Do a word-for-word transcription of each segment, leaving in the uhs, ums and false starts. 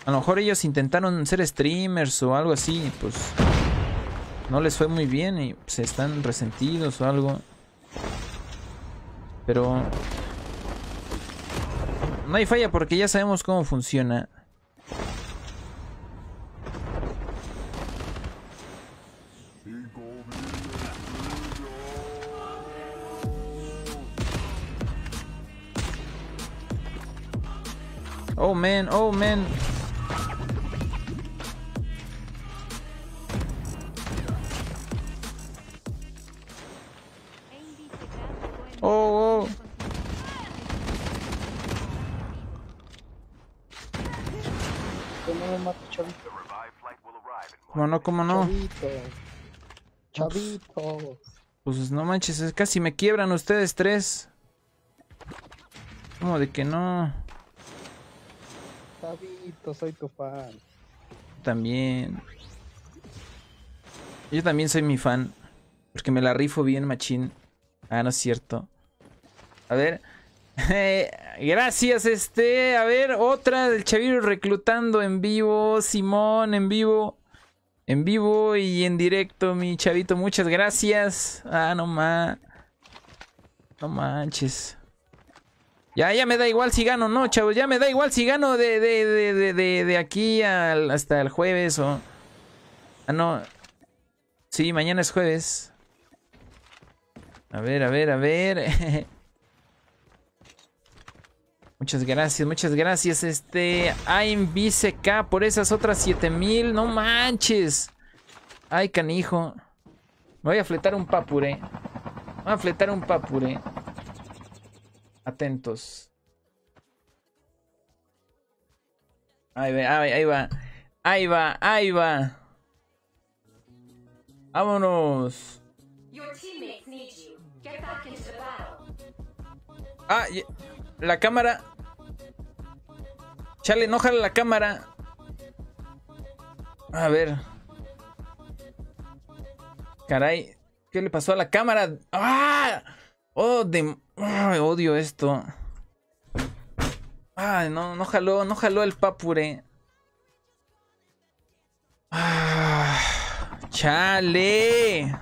A lo mejor ellos intentaron ser streamers o algo así, pues no les fue muy bien y se están resentidos o algo. Pero no hay falla porque ya sabemos cómo funciona. Oh man, oh man. Oh, oh. ¿Cómo me mato, chavito? ¿Cómo no, cómo no? Chavito. Chavito. Pues no manches, es casi me quiebran ustedes tres. ¿Cómo de que no? Chavito, soy tu fan. También. Yo también soy mi fan. Porque me la rifo bien, machín. Ah, no es cierto. A ver. Gracias, este. A ver, otra del Chaviro reclutando en vivo. Simón, en vivo. En vivo y en directo, mi chavito. Muchas gracias. Ah, no ma. No manches. Ya, ya me da igual si gano, no, chavos. Ya me da igual si gano de, de, de, de, de, de aquí al, hasta el jueves o... Ah, no. Sí, mañana es jueves. A ver, a ver, a ver. Muchas gracias, muchas gracias. Este... I'm B C K por esas otras siete mil. No manches. Ay, canijo. Me voy a fletar un papure. Voy a fletar un papure. Atentos. Ahí va, ahí va. Ahí va, ahí va. Vámonos. Ah, la cámara. Chale, no jala la cámara. A ver. Caray, ¿qué le pasó a la cámara? ¡Ah! Oh, de... Ay, odio esto. Ay, no, no jaló, no jaló el papure. Ah, chale.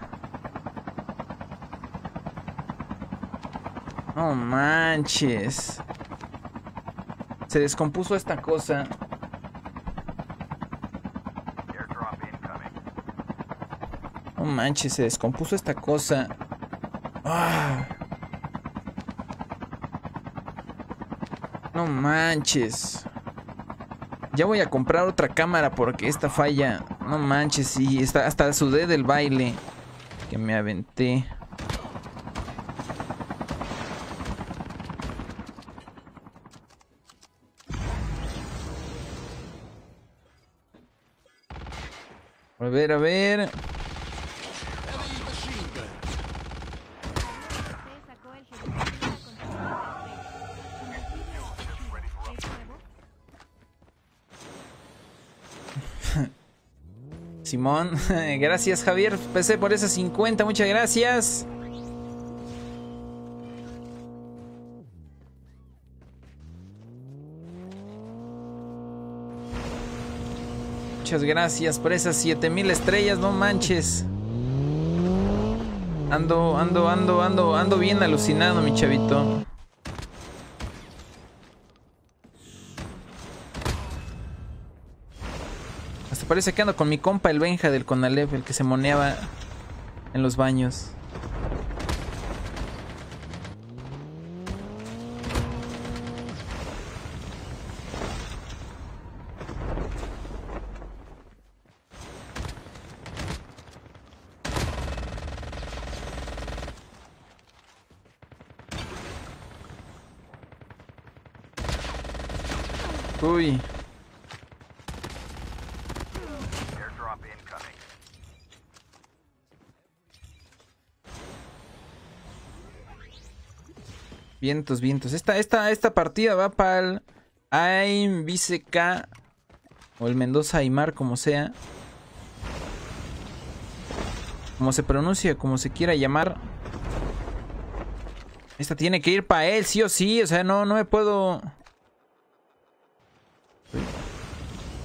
No manches. Se descompuso esta cosa. No manches, se descompuso esta cosa. Ah. No manches. Ya voy a comprar otra cámara porque esta falla. No manches, sí. Está, hasta sudé del baile que me aventé. A ver, a ver. Simón, gracias Javier P C por esas cincuenta, muchas gracias. Muchas gracias por esas siete mil estrellas, no manches. Ando, ando, ando, ando, ando bien alucinado, mi chavito. Hasta parece que ando con mi compa el Benja del Conalep, el que se moneaba en los baños. Uy. Vientos, vientos. Esta, esta, esta partida va para el I'm B C K o el Mendoza Aymar, como sea. Como se pronuncia, como se quiera llamar. Esta tiene que ir para él, sí o sí. O sea, no, no me puedo...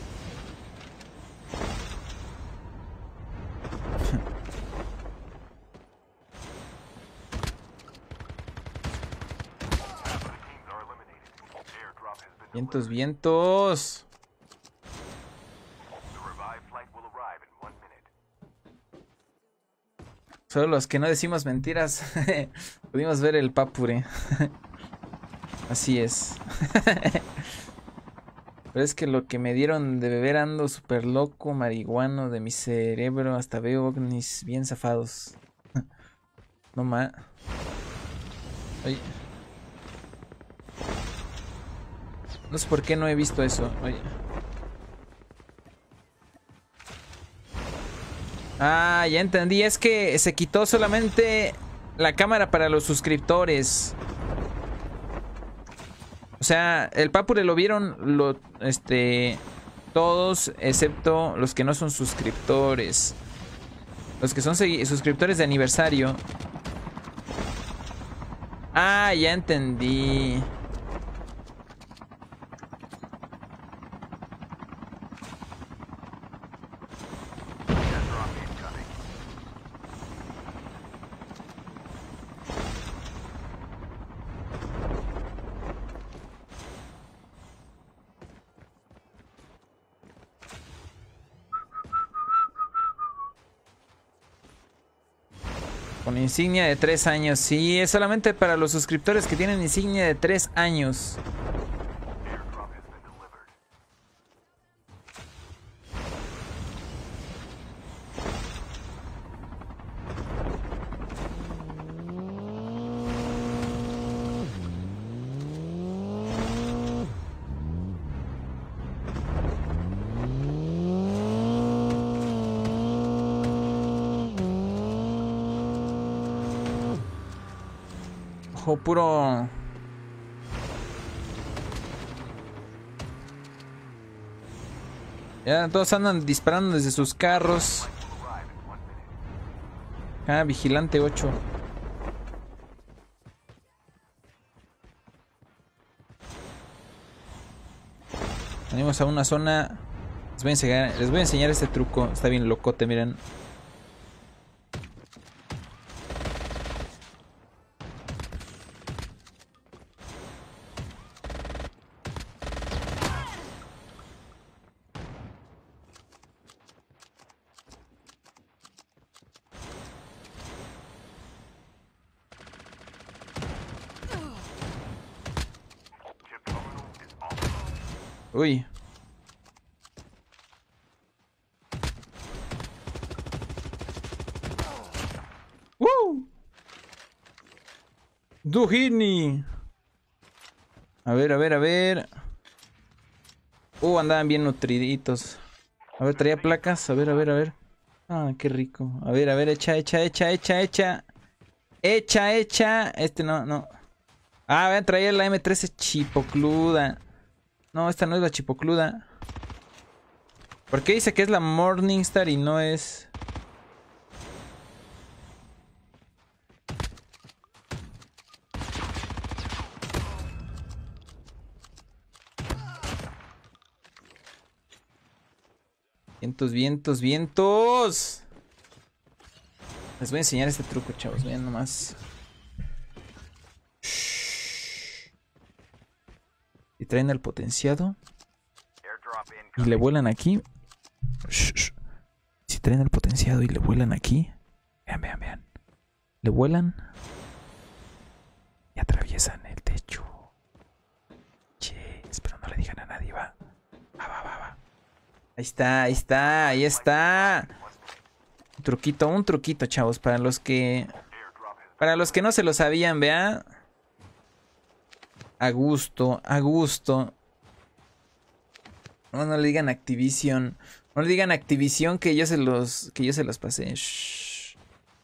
Vientos, vientos. Solo los que no decimos mentiras pudimos ver el papure. Así es. Pero es que lo que me dieron de beber ando súper loco, marihuano de mi cerebro. Hasta veo ovnis bien zafados. No ma. Oye. No sé por qué no he visto eso. Oye. Ah, ya entendí. Es que se quitó solamente la cámara para los suscriptores. O sea, el papure lo vieron lo, este, todos excepto los que no son suscriptores. Los que son suscriptores de aniversario. Ah, ya entendí. Con insignia de tres años. Sí, es solamente para los suscriptores que tienen insignia de tres años. Ojo, puro... Ya todos andan disparando desde sus carros. Ah, vigilante ocho. Venimos a una zona. Les voy a enseñar, les voy a enseñar este truco. Está bien locote, miren. Uy. ¡Woo! ¡Duhini! A ver, a ver, a ver. Uh, andaban bien nutriditos. A ver, traía placas. A ver, a ver, a ver. Ah, qué rico. A ver, a ver, echa, echa, echa, echa, echa. Echa, echa. Este no, no. Ah, vean, traía la M trece chipocluda. No, esta no es la chipocluda. ¿Por qué dice que es la Morningstar y no es...? Vientos, vientos, vientos. Les voy a enseñar este truco, chavos. Vean nomás. Y traen el potenciado. Y le vuelan aquí. Si traen el potenciado y le vuelan aquí. Vean, vean, vean. Le vuelan. Y atraviesan el techo. Che, espero no le digan a nadie, va. Va, va, va, va. Ahí está, ahí está, ahí está. Un truquito, un truquito, chavos. Para los que... Para los que no se lo sabían, vean. A gusto, a gusto. No, no le digan Activision. No le digan Activision que yo se los, que yo se los pasé. Shh.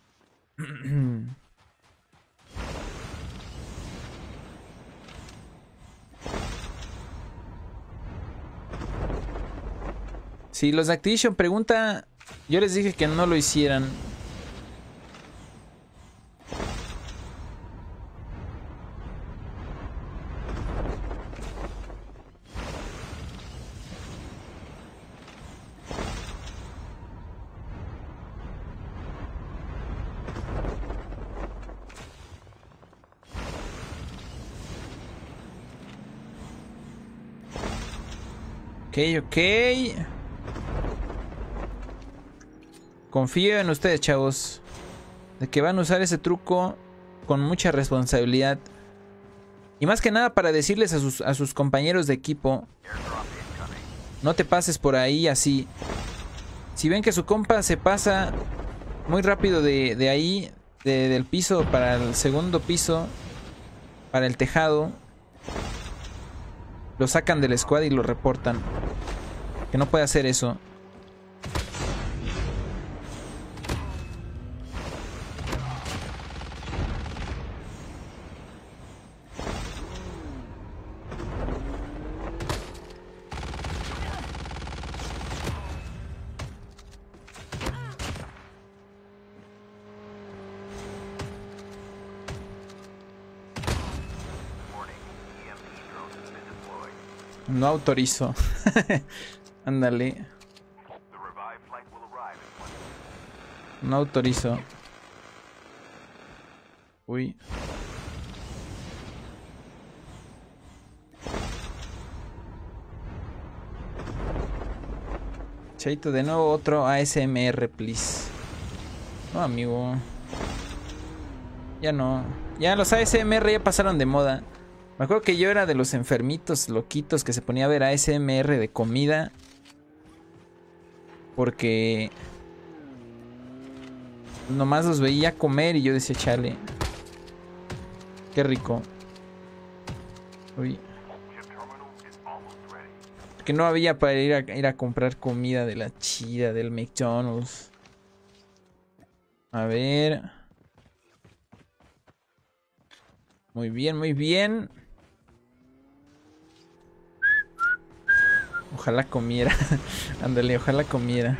Si los de Activision pregunta, yo les dije que no lo hicieran. Ok, ok. Confío en ustedes, chavos. De que van a usar ese truco con mucha responsabilidad. Y más que nada para decirles a sus, a sus compañeros de equipo: no te pases por ahí así. Si ven que su compa se pasa muy rápido de, de ahí, de, del piso para el segundo piso, para el tejado, lo sacan del squad y lo reportan. Que no puede hacer eso. No autorizo. Ándale. No autorizo. Uy. Chaito, de nuevo otro A S M R, please. No, amigo. Ya no. Ya los A S M R ya pasaron de moda. Me acuerdo que yo era de los enfermitos loquitos que se ponía a ver A S M R de comida. Porque nomás los veía comer y yo decía, chale, qué rico. Uy. Que no había para ir a, ir a comprar comida de la chida, del McDonald's. A ver. Muy bien, muy bien. Ojalá comiera. Ándale, ojalá comiera.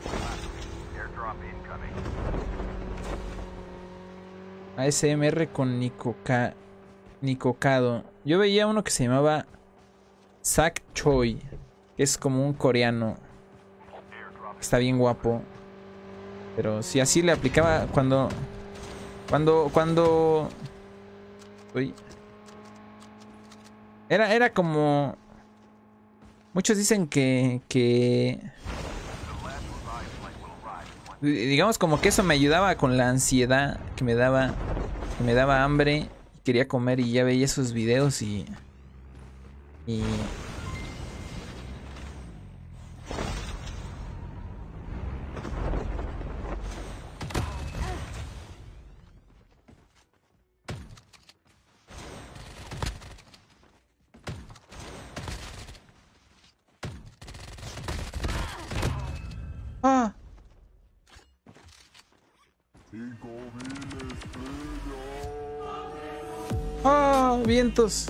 A S M R con Nicoca... Nicocado. Yo veía uno que se llamaba Sak Choi, que es como un coreano. Está bien guapo. Pero si así le aplicaba cuando... Cuando... Cuando... Uy. Era, era como... Muchos dicen que, que... Digamos como que eso me ayudaba con la ansiedad que me daba, que me daba hambre y quería comer y ya veía esos videos y... Y... ¡Ah! ¡Ah! ¡Vientos!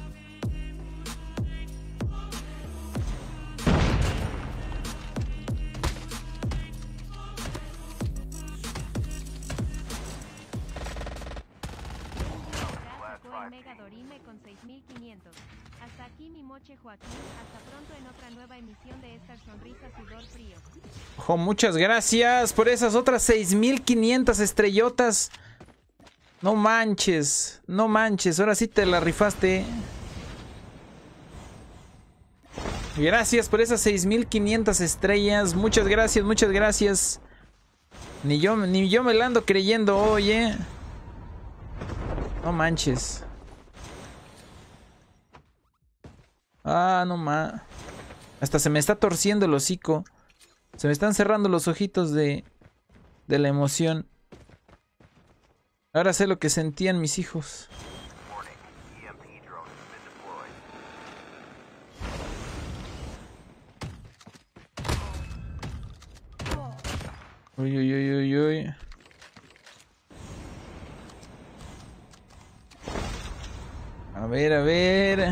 Con seis mil quinientos. Hasta aquí mi moche Joaquín, hasta pronto en otra nueva emisión de esta sonrisa sudor frío. Ojo, muchas gracias por esas otras seis mil quinientas estrellotas. No manches, no manches, ahora sí te la rifaste. Gracias por esas seis mil quinientas estrellas, muchas gracias, muchas gracias. Ni yo, ni yo me la ando creyendo hoy, eh. No manches. Ah, no ma. Hasta se me está torciendo el hocico. Se me están cerrando los ojitos de, de la emoción. Ahora sé lo que sentían mis hijos. Uy, uy, uy, uy, uy. A ver, a ver.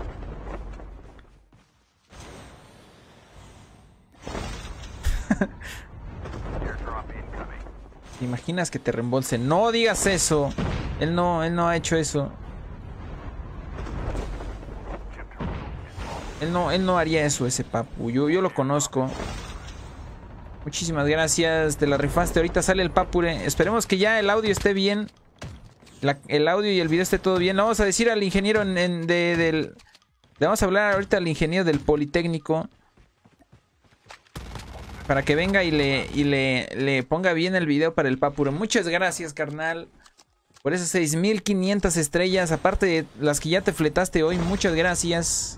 ¿Te imaginas que te reembolse? No digas eso. Él no, él no ha hecho eso. Él no, él no haría eso, ese papu. Yo, yo lo conozco. Muchísimas gracias. Te la rifaste. Ahorita sale el papure. Esperemos que ya el audio esté bien. La, el audio y el video esté todo bien. Le vamos a decir al ingeniero en, en, de, del, Le vamos a hablar ahorita al ingeniero del Politécnico. Para que venga y le, y le, le ponga bien el video para el Papuro. Muchas gracias, carnal. Por esas seis mil quinientas estrellas. Aparte de las que ya te fletaste hoy. Muchas gracias.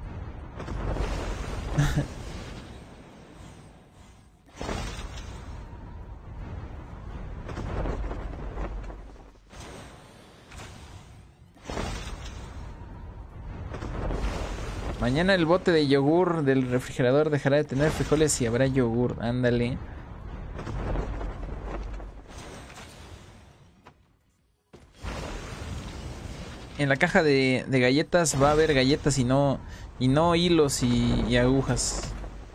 Mañana el bote de yogur del refrigerador dejará de tener frijoles y habrá yogur. Ándale. En la caja de, de galletas va a haber galletas y no, y no hilos y, y agujas.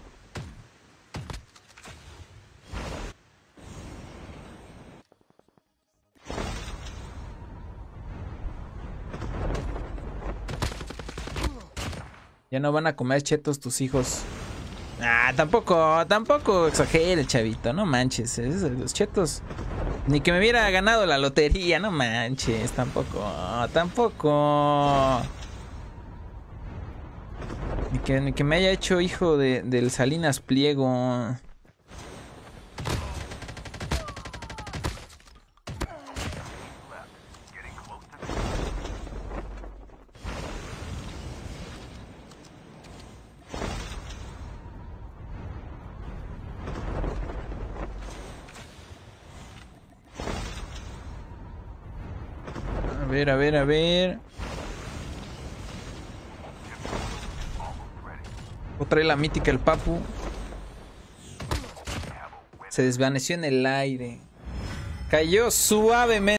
Ya no van a comer chetos tus hijos. Ah, tampoco, tampoco exagere, chavito. No manches, los chetos. Ni que me hubiera ganado la lotería, no manches. Tampoco, tampoco. Ni que, ni que me haya hecho hijo de, del Salinas Pliego. A ver, a ver, a ver. Otra vez la mítica el Papu. Se desvaneció en el aire. Cayó suavemente.